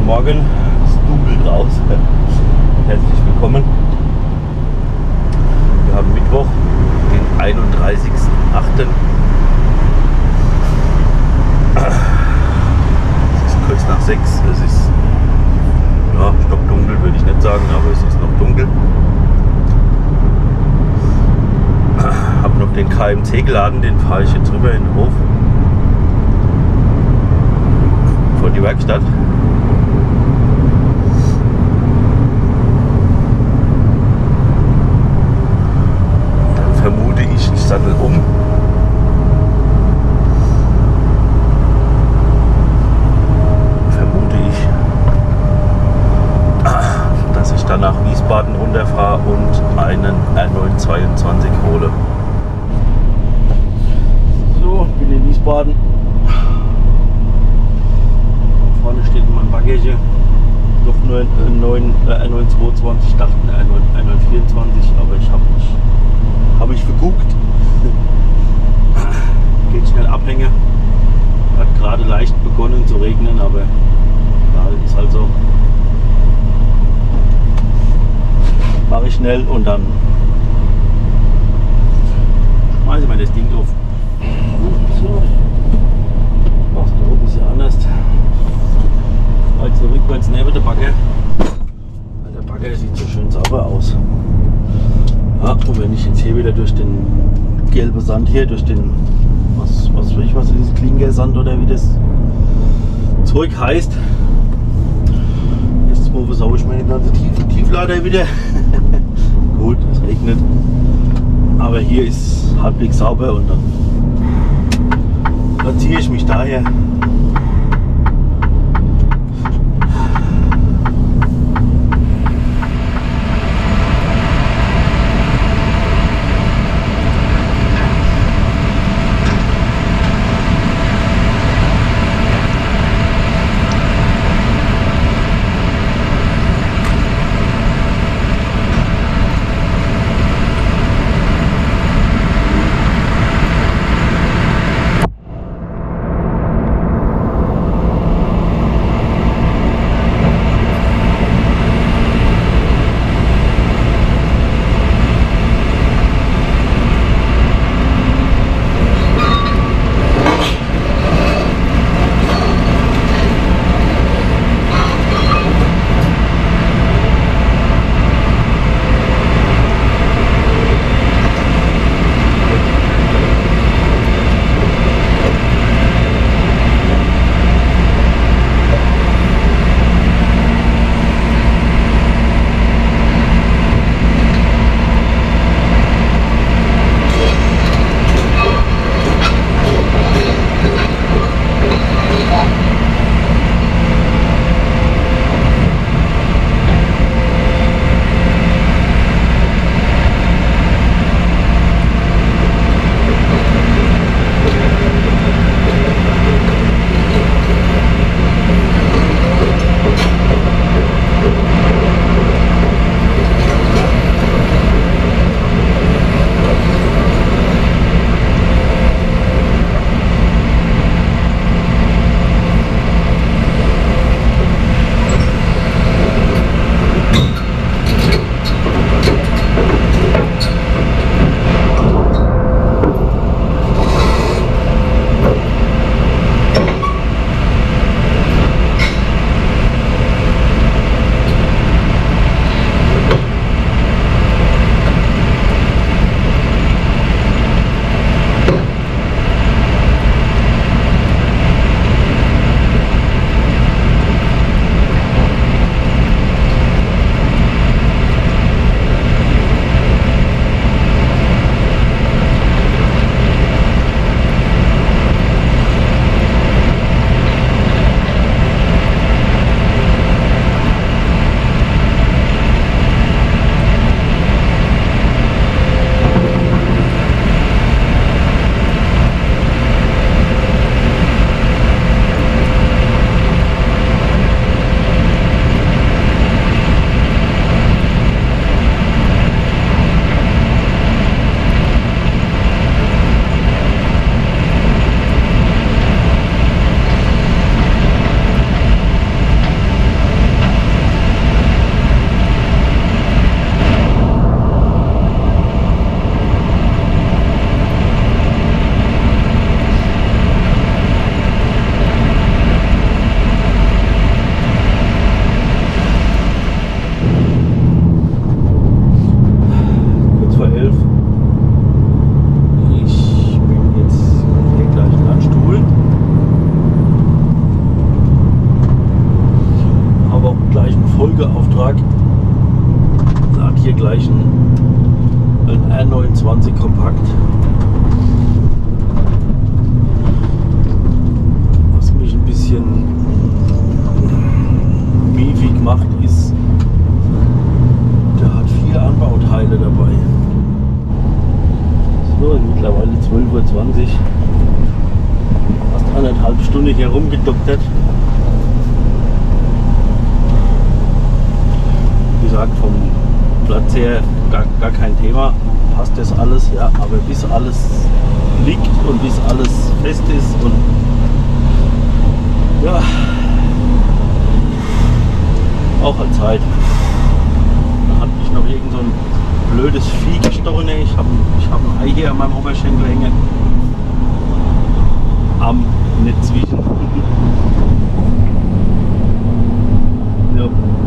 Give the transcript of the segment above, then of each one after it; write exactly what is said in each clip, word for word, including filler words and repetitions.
Morgen, es dunkelt raus. Herzlich willkommen. Wir haben Mittwoch, den einunddreißigsten achten Es ist kurz nach sechs. Es ist ja, stockdunkel, würde ich nicht sagen, aber es ist noch dunkel. Ich habe noch den K M C geladen, den fahre ich jetzt rüber in den Hof vor die Werkstatt. Dann vermute ich, ich sattel um. Vermute ich, dass ich dann nach Wiesbaden runterfahre und einen R neun zweiundzwanzig hole. So, ich bin in Wiesbaden. Vorne steht mein Bagage. Doch nur ein R neun zweiundzwanzig, ich dachte ein R neun vierundzwanzig, aber ich habe mich, hab mich verguckt. Geht schnell Abhänge. Hat gerade leicht begonnen zu regnen, aber ja, ist halt so. Mache ich schnell und dann schmeiße ich mal das Ding auf. So. Machst du ein bisschen anders. Also rückwärts neben der Bagger. Der Bagger sieht so schön sauber aus. Ja, und wenn ich jetzt hier wieder durch den gelben Sand hier, durch den, was, was weiß ich, was ist, Klingersand oder wie das Zeug heißt. Jetzt mal versau ich meine ganze Tief Tieflader wieder. Gut, es regnet. Aber hier ist halbwegs sauber und dann platziere ich mich daher. Tag. Lad hier gleich ein, ein R neunundzwanzig Kompakt. Was mich ein bisschen miefig macht, ist, der hat vier Anbauteile dabei. So, mittlerweile zwölf Uhr zwanzig. Fast eineinhalb Stunden hier rumgedoktert. Wie gesagt, vom Platz her gar, gar kein Thema. Passt das alles, ja, aber bis alles liegt und bis alles fest ist und ja, auch halt Zeit. Da hat mich noch irgend so ein blödes Vieh gestochen. Ich habe ich hab ein Ei hier an meinem Oberschenkel hängen. Am, nicht zwischen. Ja.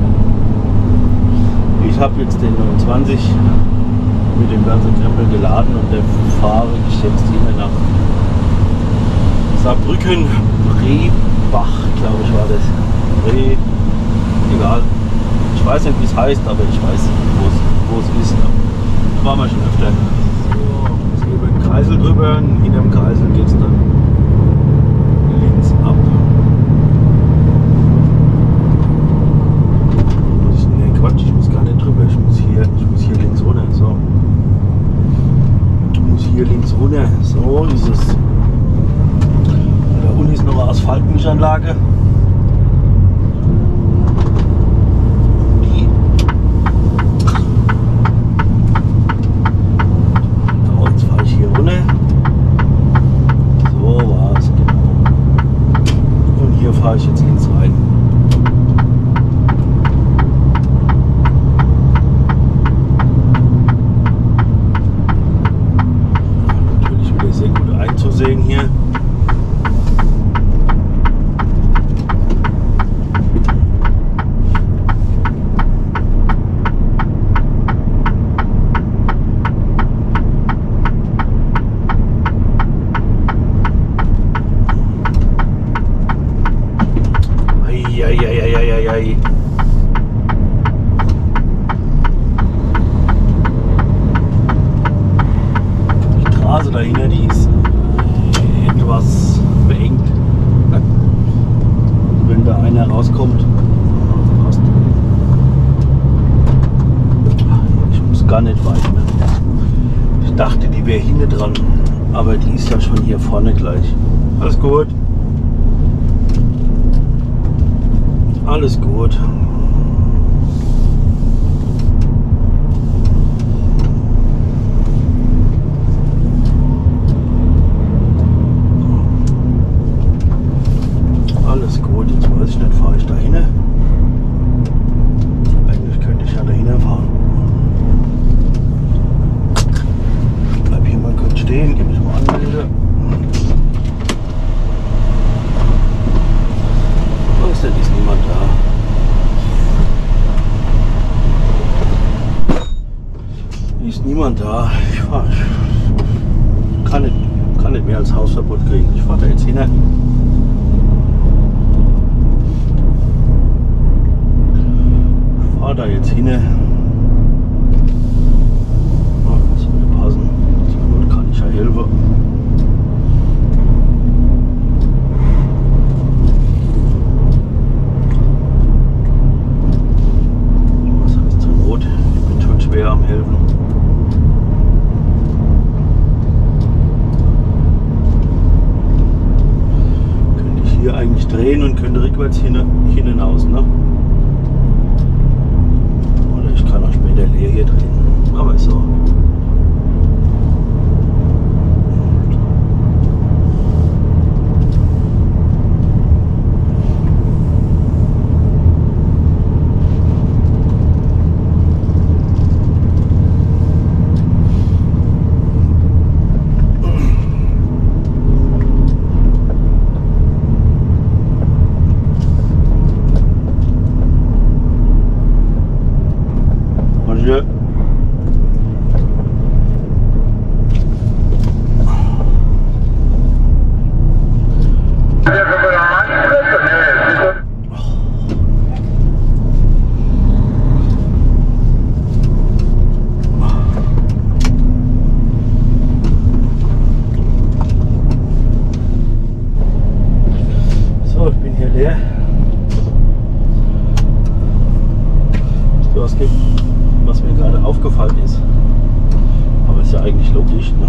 Ich habe jetzt den neunundzwanzig mit dem ganzen Krempel geladen und der fahre ich jetzt hier nach Saarbrücken, Rehbach, glaube ich war das. Reh, egal. Ich weiß nicht, wie es heißt, aber ich weiß, wo es ist. Da waren wir schon öfter. So, jetzt hier über den Kreisel drüber. In dem Kreisel geht es dann links ab. Muss ich, nee, Quatsch, ich muss gar nicht drüber. Ich muss hier, ich muss hier links runter. So. Ich muss hier links runter. So ist es. Da unten ist noch eine Asphaltmischanlage. Fahre ich jetzt links rein. Natürlich wieder sehr gut einzusehen hier. Eieieiei. Die Straße dahinter, die ist etwas beengt. Wenn da einer rauskommt, passt. Ich muss gar nicht weit. Ne? Ich dachte, die wäre hinten dran, aber die ist ja schon hier vorne gleich. Alles gut. Alles gut. Alles gut, jetzt weiß ich nicht, fahre ich da hin? Eigentlich könnte ich ja da hinfahren. Bleib hier mal kurz stehen, gebe ich mal Anmelde. Da ist niemand da. Ist niemand da. Ich, fahr, ich kann, nicht, kann nicht mehr als Hausverbot kriegen. Ich fahre da jetzt hin. Ich fahre da jetzt hin. Oh, das würde passen. Zur Not kann ich ja helfen. Am helfen. Könnte ich hier eigentlich drehen und könnte rückwärts hin, hin hinaus, ne? Oder ich kann auch später leer hier drehen. Aber so. Bonjour. Vollgas gibt, was mir gerade aufgefallen ist. Aber ist ja eigentlich logisch, ne?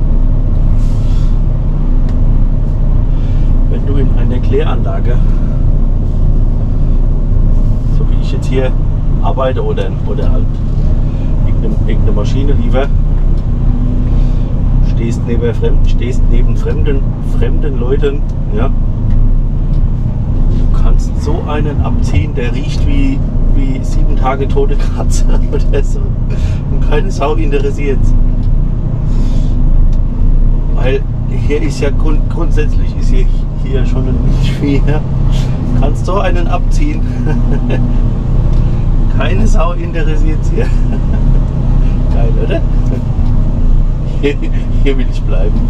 Wenn du in einer Kläranlage, so wie ich jetzt hier arbeite oder, oder halt irgendeine, irgendeine Maschine liefer, stehst neben fremden, stehst neben fremden, fremden Leuten, ja, du kannst so einen abziehen, der riecht wie, wie sieben Tage tote Katze oder so, und keine Sau interessiert. Weil hier ist ja grund, grundsätzlich ist hier, hier schon ein Milchvieh. Du kannst so einen abziehen. Keine Sau interessiert hier. Geil, oder? Hier, hier will ich bleiben.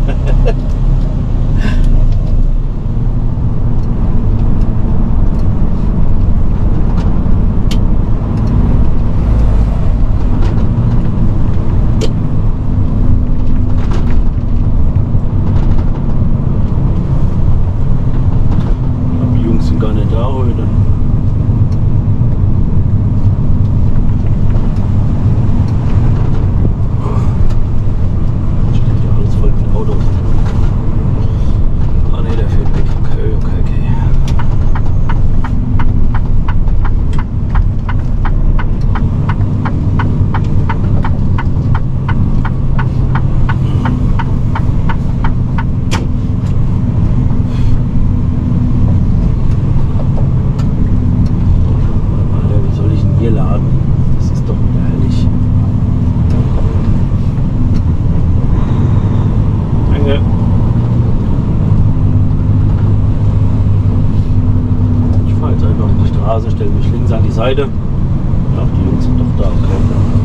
Stelle mich links an die Seite. Ach, die Jungs sind doch da, okay.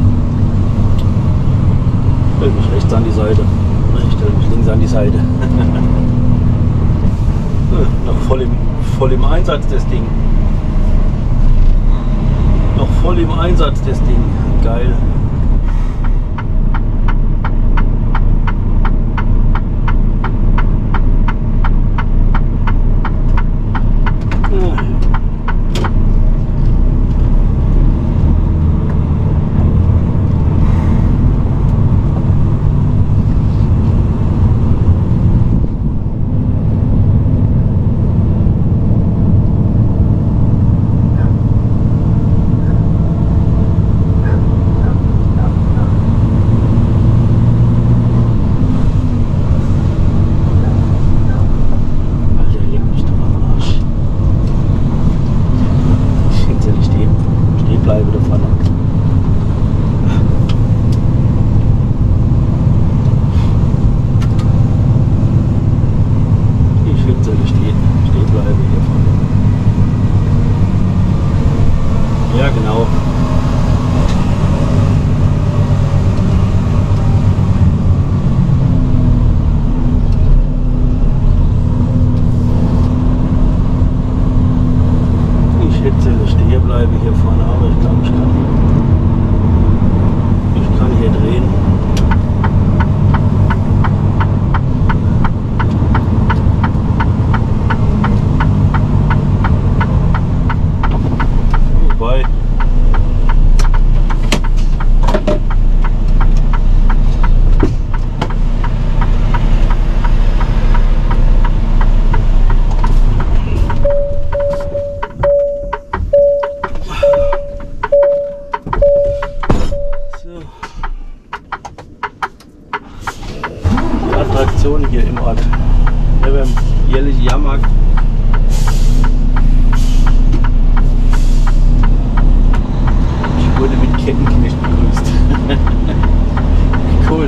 Stelle mich rechts an die Seite. Ich stelle mich links an die Seite. Noch voll im, voll im Einsatz das Ding. Noch voll im Einsatz das Ding. Geil. Hier im Ort. Der jährliche Jahrmarkt. Ich wurde mit Kettenknecht begrüßt. Cool.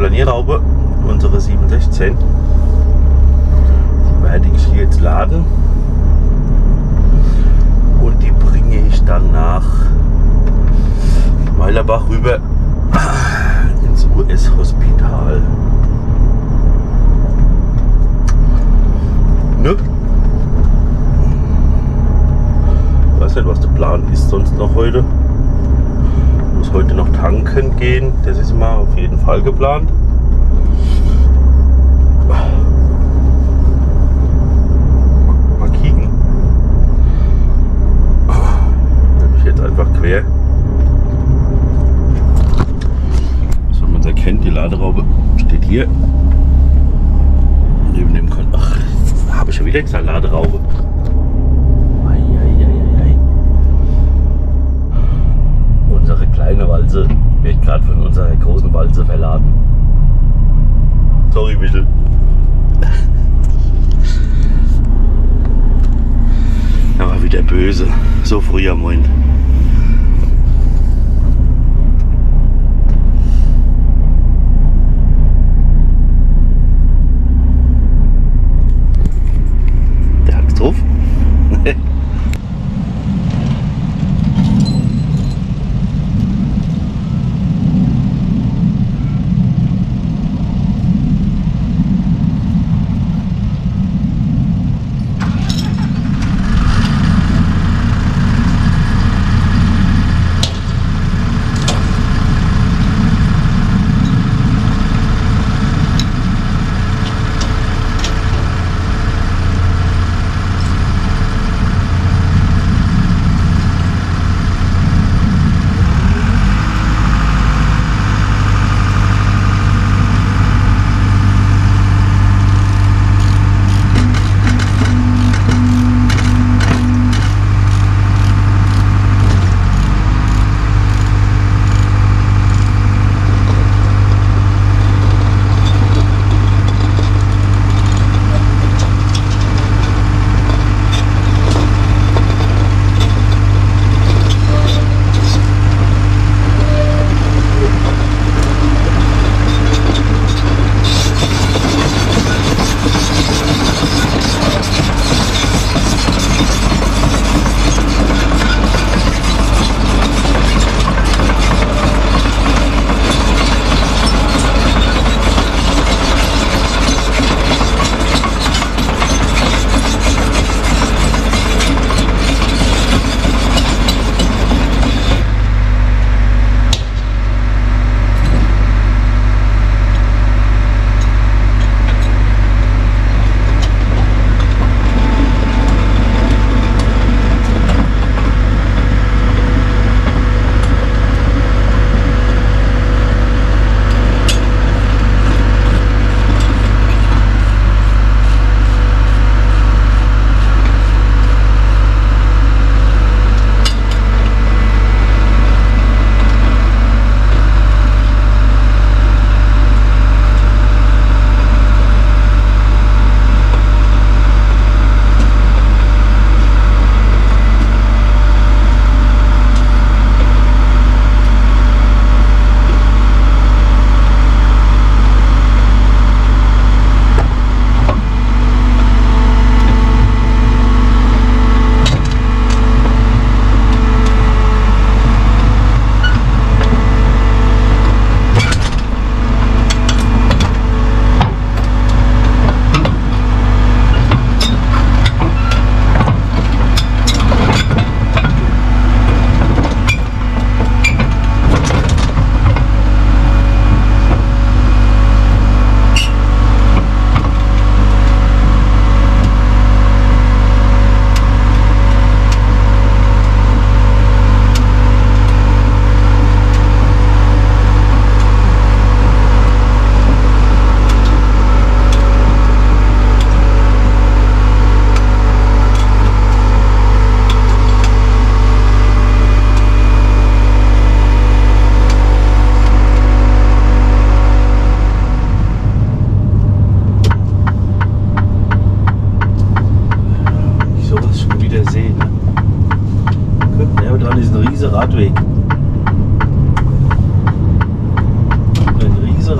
Planierhaube, unsere sieben sechzehn, werde ich hier jetzt laden und die bringe ich dann nach Weilerbach rüber ins U S-Hospital. Ne? Ich weiß nicht, was der Plan ist sonst noch heute. Ich muss heute noch tanken gehen, das ist mal auf jeden Fall geplant. Mal kicken. Nehme ich jetzt einfach quer. So, man erkennt, die Laderaube steht hier. Neben dem Kon Ach, habe ich schon wieder gesagt, Laderaube. Eieieiei. Unsere kleine Walze wird gerade von unserer großen Walze verladen. Sorry, Michel. Er war wieder böse. So früh am Morgen. Der hat's drauf.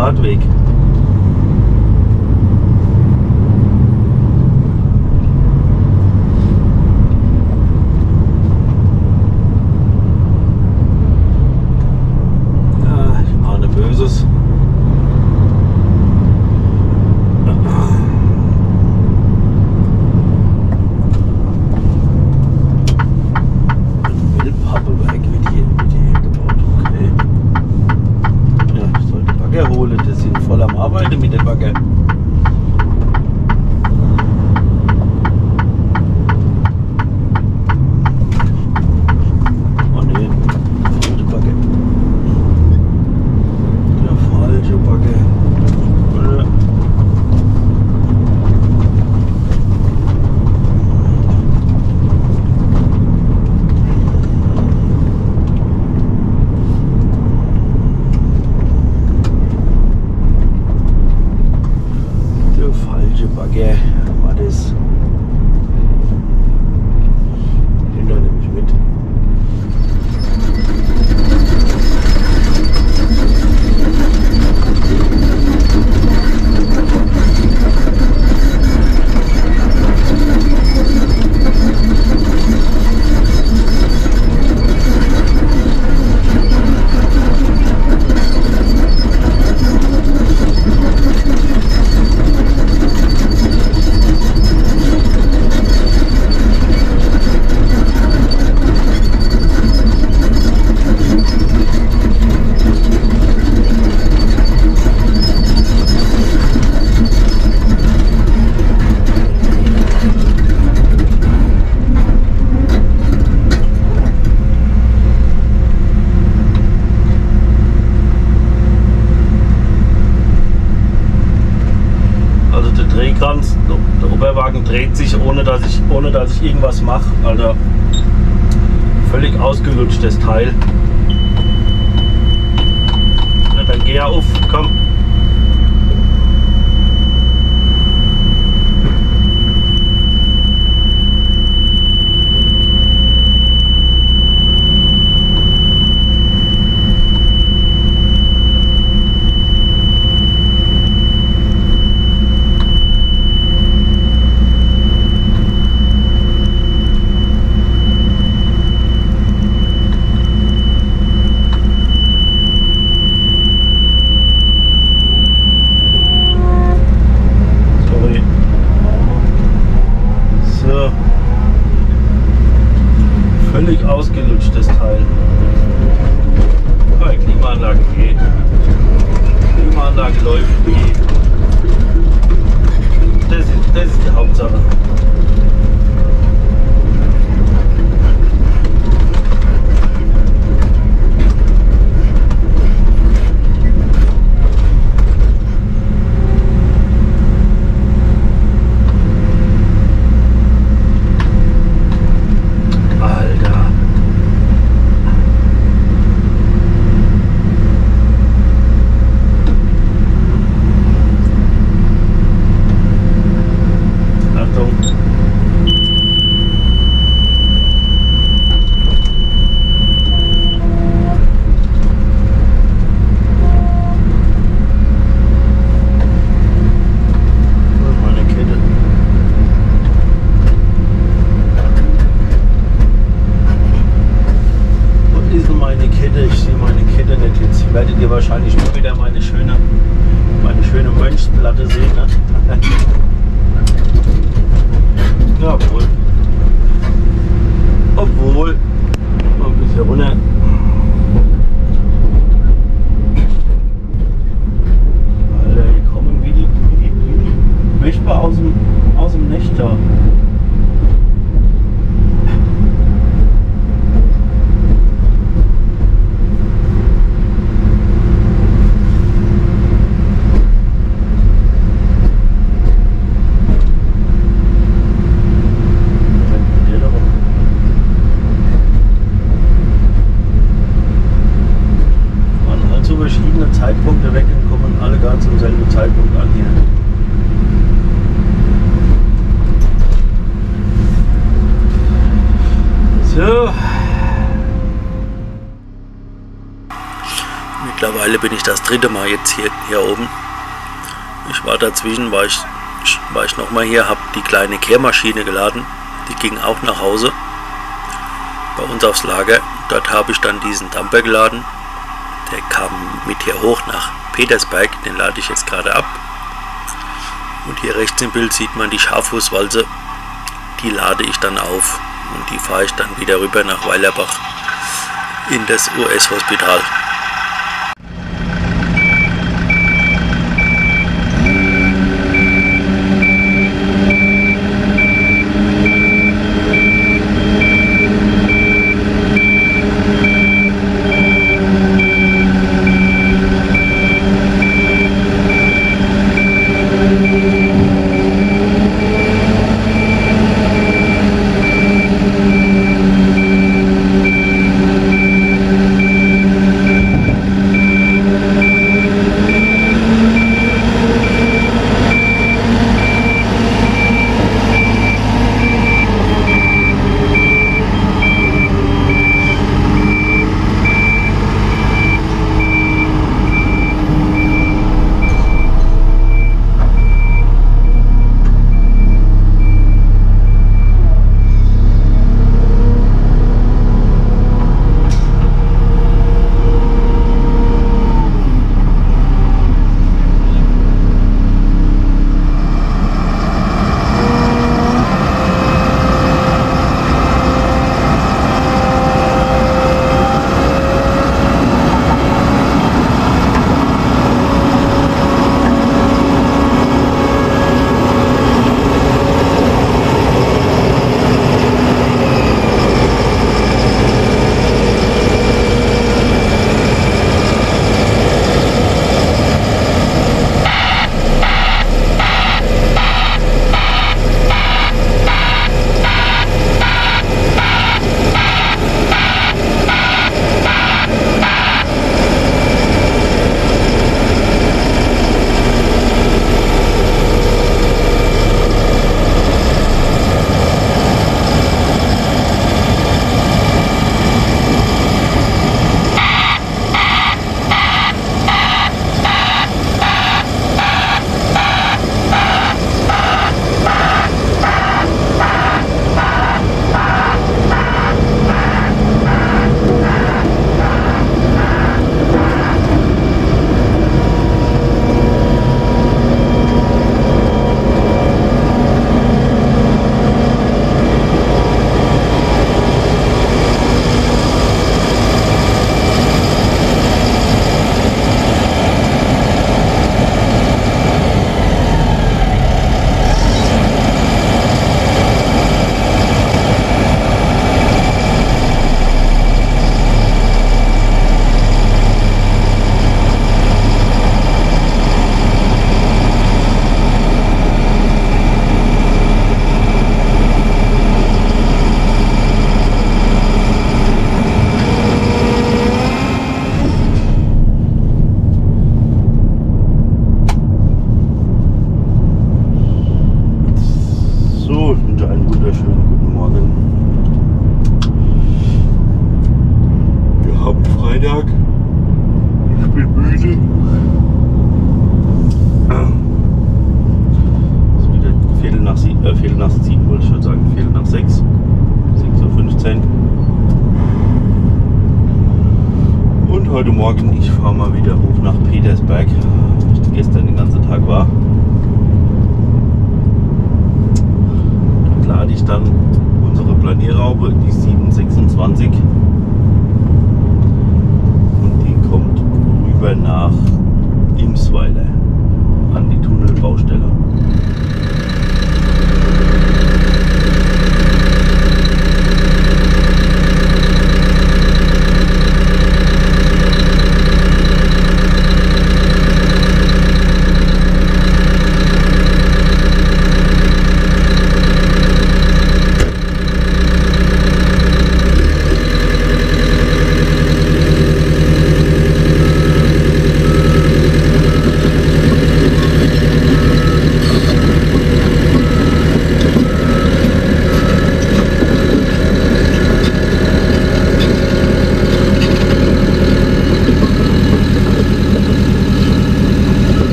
Radweg. Ja, ich ahne Böses. Arbeite mit dem Bagger. Oh ne, falsche Bagger. Der falsche Bagger. Bagger war das. Den da nehme ich mit. Drehkranz, der Oberwagen dreht sich, ohne dass ich, ohne dass ich irgendwas mache. Also völlig ausgelutscht das Teil. Na, dann geh ja auf, komm. Völlig ausgelutschtes Teil. Aber die Klimaanlage geht. Die Klimaanlage läuft, geht. Das ist, das ist die Hauptsache. Werdet ihr wahrscheinlich mal wieder meine schöne, meine schöne Mönchsplatte sehen. Ne? Ja, obwohl. Obwohl. Mal ein bisschen runter. Alter, die kommen wie die, wie die, wie die Wespe aus dem, aus dem Nächter. Zeitpunkte weg und kommen alle gar zum selben Zeitpunkt an hier. mittlerweile bin ich das dritte Mal jetzt hier, hier oben. Ich war dazwischen, war ich, war ich nochmal hier, habe die kleine Kehrmaschine geladen. Die ging auch nach Hause bei uns aufs Lager. Dort habe ich dann diesen Dumper geladen. Der kam mit hier hoch nach Petersberg. Den lade ich jetzt gerade ab. Und hier rechts im Bild sieht man die Schaffußwalze. Die lade ich dann auf. Und die fahre ich dann wieder rüber nach Weilerbach in das U S-Hospital. Heute Morgen, ich fahre mal wieder hoch nach Petersberg, wo ich gestern den ganzen Tag war. Dort lade ich dann unsere Planierraube, die sieben sechsundzwanzig, und die kommt rüber nach Imsweiler an die Tunnelbaustelle.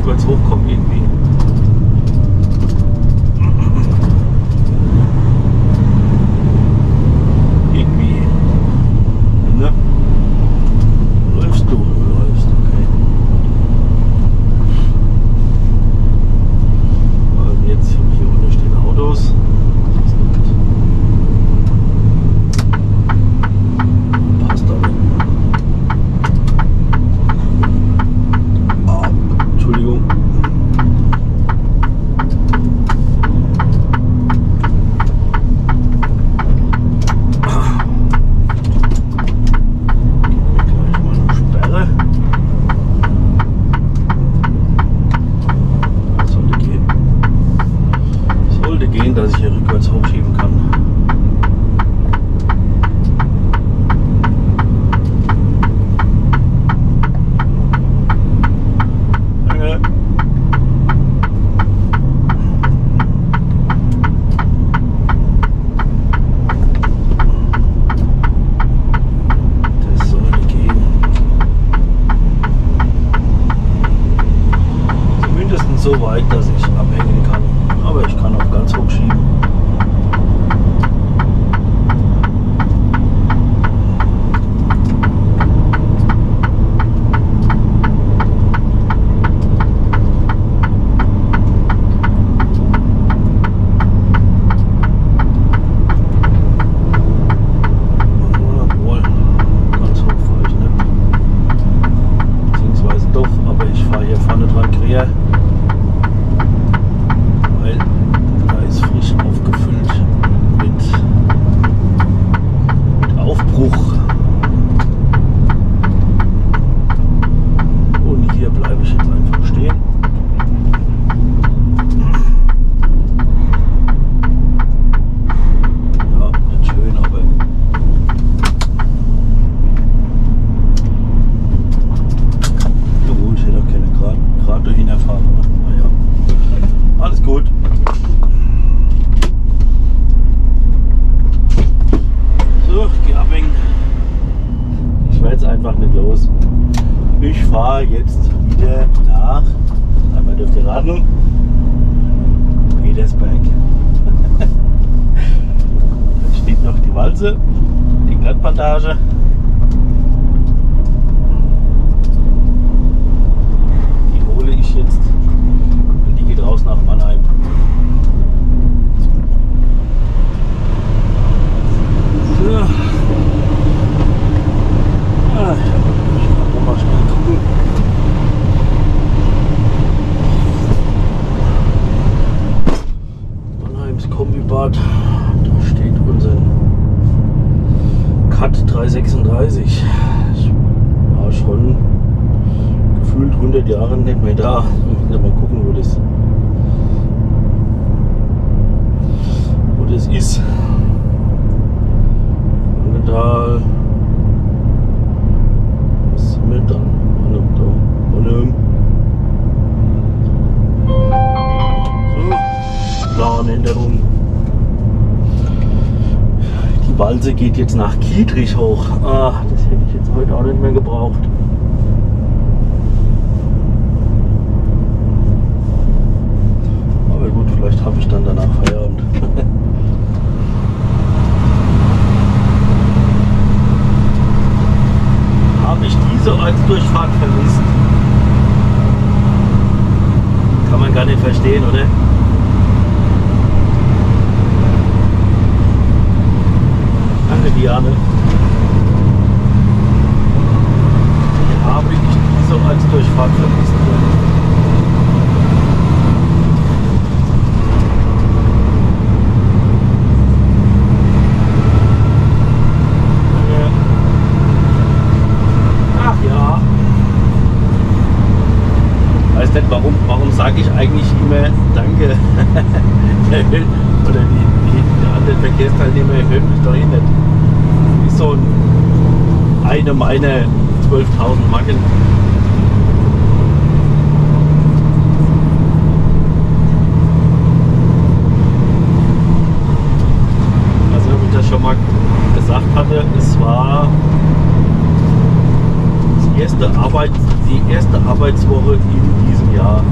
rückwärts hochkomme irgendwie. Irgendwie. Ne? Läufst du? Läufst, okay. Also jetzt hier unten stehen Autos. Passt aber. Ah, Entschuldigung. Dass ich hier rückwärts hochschieben kann. Danke. Das sollte gehen. Zumindest so weit, dass ich abhängen kann. Aber ich kann auch ganz hoch schieben. Obwohl, ganz hoch fahre ich nicht. Beziehungsweise doch, aber ich fahre hier vorne dran quer. Weil da ist frisch aufgefüllt mit, mit Aufbruch. Und hier bleibe ich jetzt einfach stehen. Ja, nicht schön, aber ja gut, ich hätte auch keine Grad, Grad durch hinterfahren. Naja. Alles gut. So, ich gehe abhängen. Ich werde jetzt einfach nicht los. Ich fahre jetzt wieder nach, einmal dürft ihr raten, Petersberg. Da steht noch die Walze, die Glattplantage. Die hole ich jetzt. Geht raus nach Mannheim. So. Ah, ich kann mal schnell gucken. Mannheims Kombibad. Da steht unser Cut dreihundertsechsunddreißig. Ich war schon gefühlt hundert Jahre nicht mehr da. Mal gucken, wo das wo das ist. Annental. Was sind wir dann? Annental. So. Planänderung. Die Walze geht jetzt nach Kietrich hoch. Ah, das hätte ich jetzt heute auch nicht mehr gebraucht. Vielleicht habe ich dann danach Feierabend. Habe ich diese Ortsdurchfahrt vermisst? Kann man gar nicht verstehen, oder? Danke, Diane. Habe ich diese Ortsdurchfahrt vermisst? Nicht, warum, warum sage ich eigentlich immer Danke? Der will, oder die, die, die anderen Verkehrsteilnehmer hören mich doch eh nicht. Ist so ein, eine meiner zwölftausend Macken. Also, wie ich das schon mal gesagt hatte, es war die erste, Arbeit, die erste Arbeitswoche in diesem ja,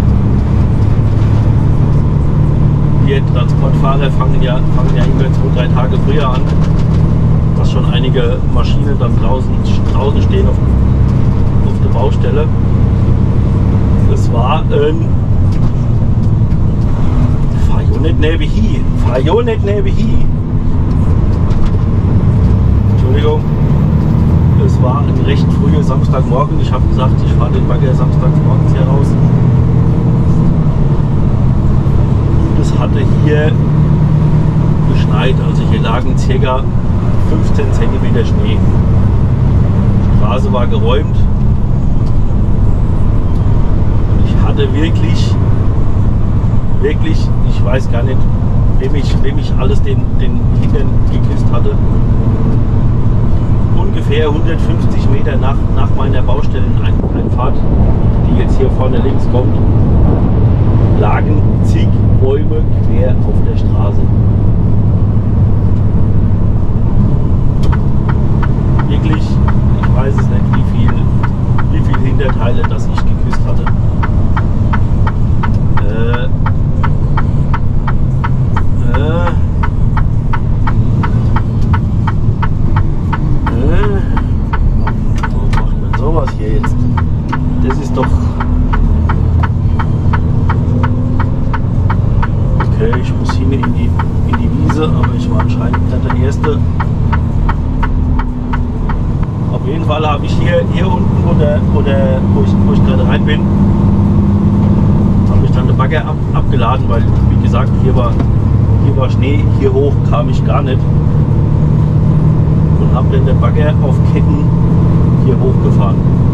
wir Transportfahrer fangen ja, fangen ja immer zwei, drei Tage früher an, dass schon einige Maschinen dann draußen, draußen stehen auf, auf der Baustelle. Es war ein fahr jo nicht neben hier, fahr jo nicht neben hier. Entschuldigung. Es war ein recht früher Samstagmorgen. Ich habe gesagt, ich fahre den Bagger samstags morgens hier raus. Und es hatte hier geschneit. Also hier lagen ca. fünfzehn Zentimeter Schnee. Die Straße war geräumt. Und ich hatte wirklich, wirklich, ich weiß gar nicht, wem ich, wem ich alles den, den Hintern geküsst hatte. Ungefähr hundertfünfzig Meter nach, nach meiner Baustelleneinfahrt, die jetzt hier vorne links kommt, lagen zig Bäume quer auf der Straße. Wirklich, ich weiß es nicht, wie viel, wie viel Hinterteile das ich geküsst hatte. Äh, äh, sowas hier jetzt. Das ist doch. Okay, ich muss hier in die, in die Wiese, aber ich war anscheinend nicht der Erste. Auf jeden Fall habe ich hier, hier unten, wo, der, wo, der, wo ich, wo ich gerade rein bin, habe ich dann den Bagger ab, abgeladen, weil, wie gesagt, hier war, hier war Schnee, hier hoch kam ich gar nicht. Und habe dann den Bagger auf Ketten hier hochgefahren.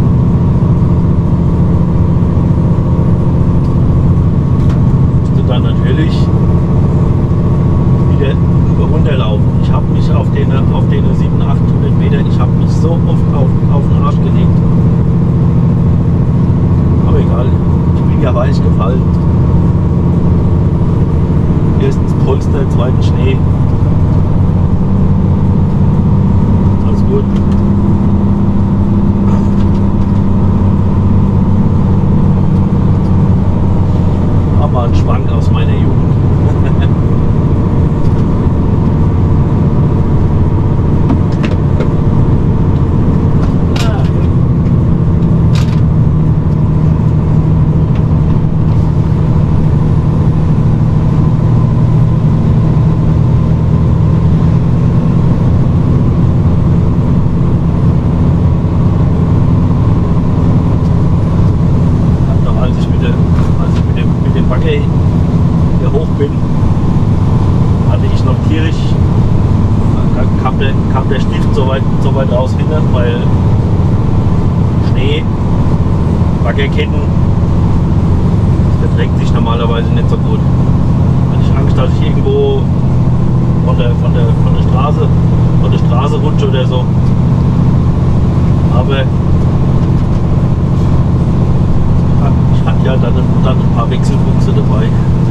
Musste dann natürlich wieder runterlaufen. Ich habe mich auf den, auf den siebenhundert, achthundert Meter, ich habe mich so oft auf, auf den Arsch gelegt. Aber egal, ich bin ja weich gefallen. Erstens Polster, zweitens Schnee. Alles gut. Mal ein Schwank aus meiner Jugend. hier hoch bin, hatte ich noch tierisch, kam der, kam der Stift so weit, so weit raus hinten, weil Schnee, Baggerketten, das verträgt sich normalerweise nicht so gut. Hatte ich Angst, dass ich irgendwo von der, von der, von der Straße, von der Straße rutsche oder so. Aber ich hatte ja dann, dann ein paar Wechselbuchse dabei.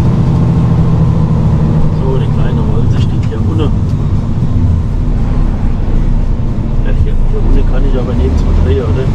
So, die kleine Holze steht hier unten. Ja, hier, hier unten kann ich aber nirgends mal drehen, oder?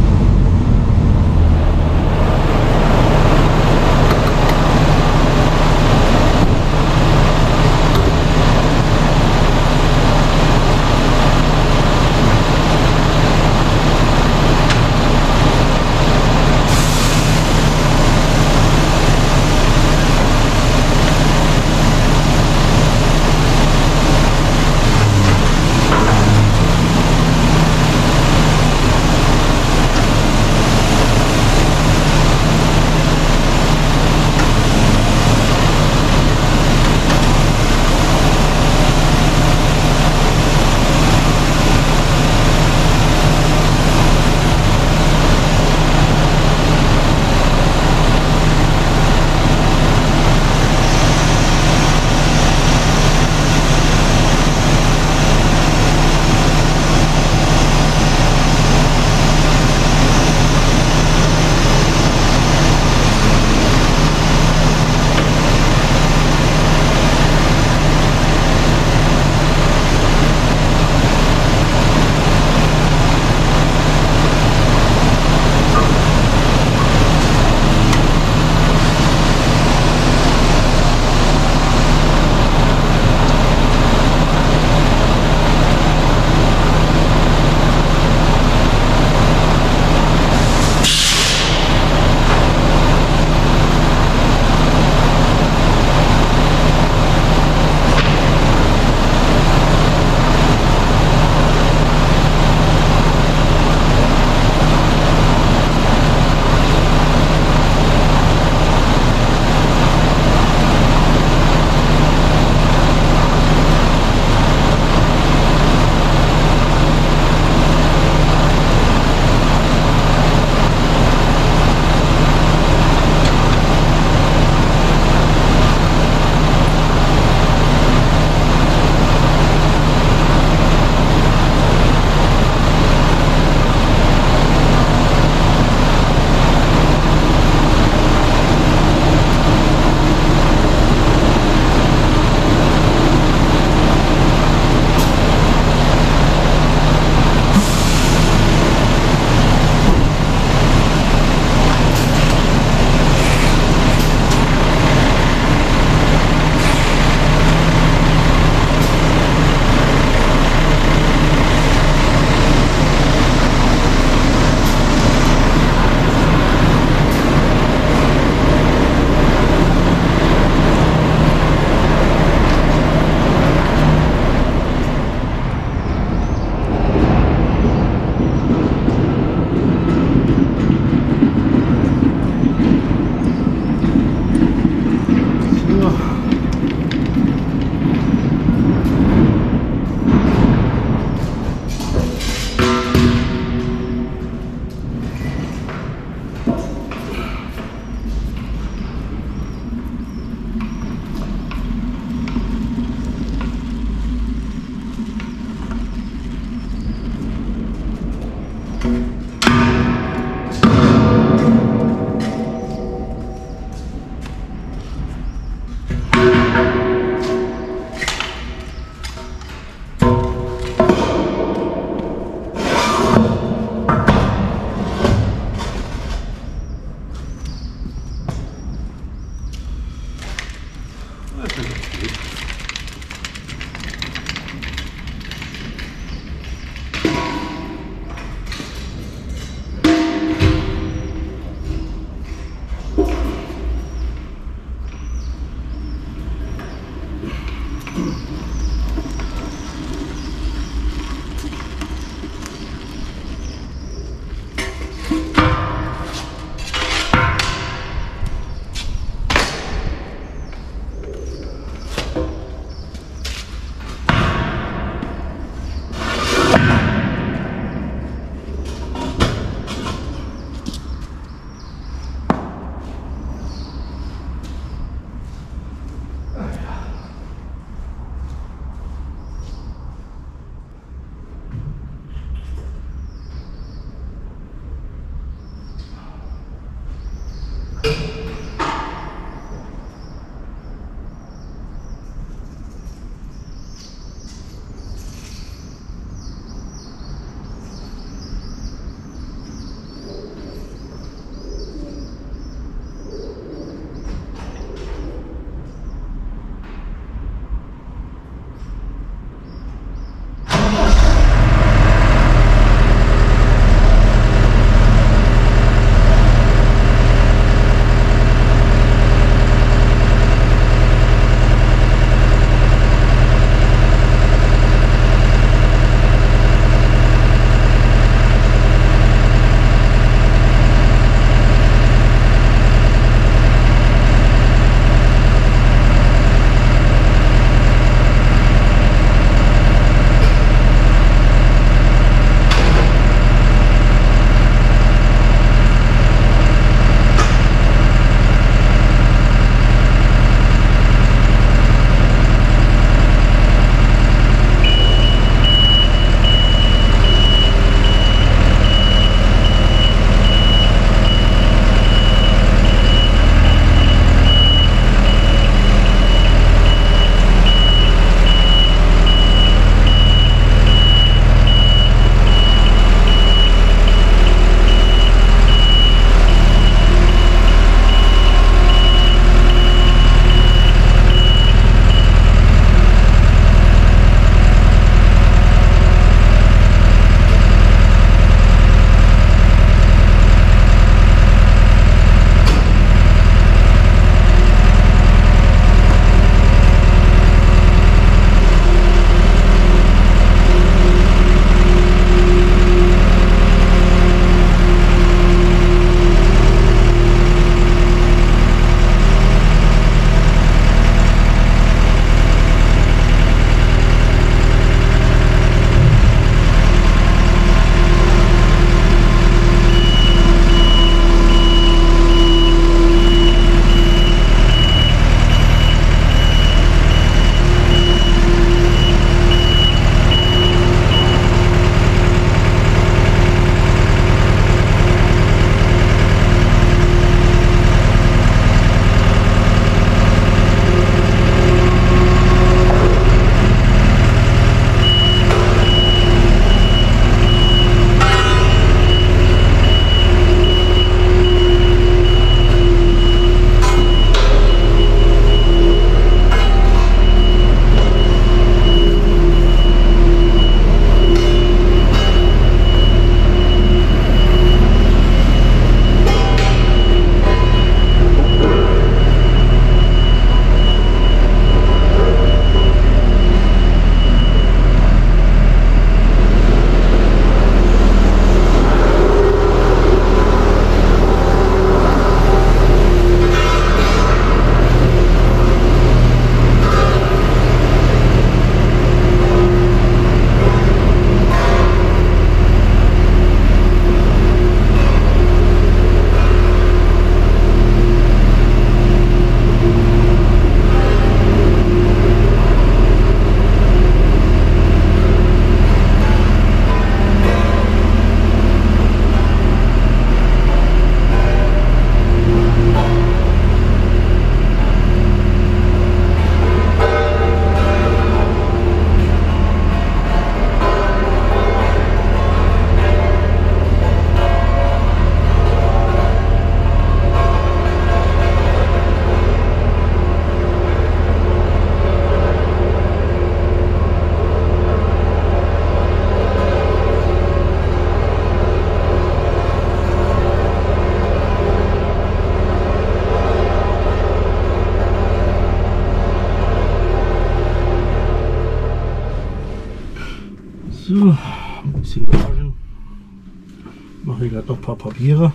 Hier gerade noch ein paar Papiere.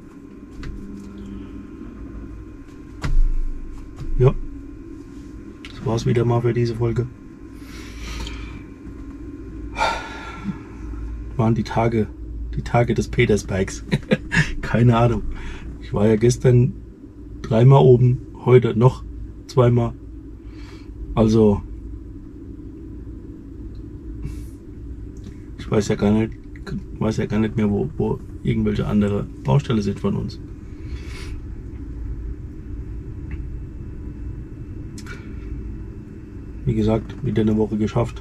Ja, das war's wieder mal für diese Folge. Waren die Tage, die Tage des Petersbergs. Keine Ahnung. Ich war ja gestern dreimal oben, heute noch zweimal. Also ich weiß ja gar nicht, weiß ja gar nicht mehr, wo, wo irgendwelche andere Baustelle sind von uns. Wie gesagt, wieder eine Woche geschafft.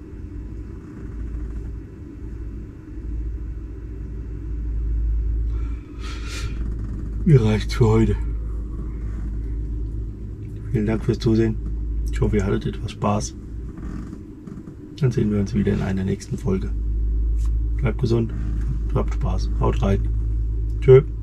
Mir reicht's für heute. Vielen Dank fürs Zusehen. Ich hoffe, ihr hattet etwas Spaß. Dann sehen wir uns wieder in einer nächsten Folge. Bleibt gesund, habt Spaß, haut rein. Tschö.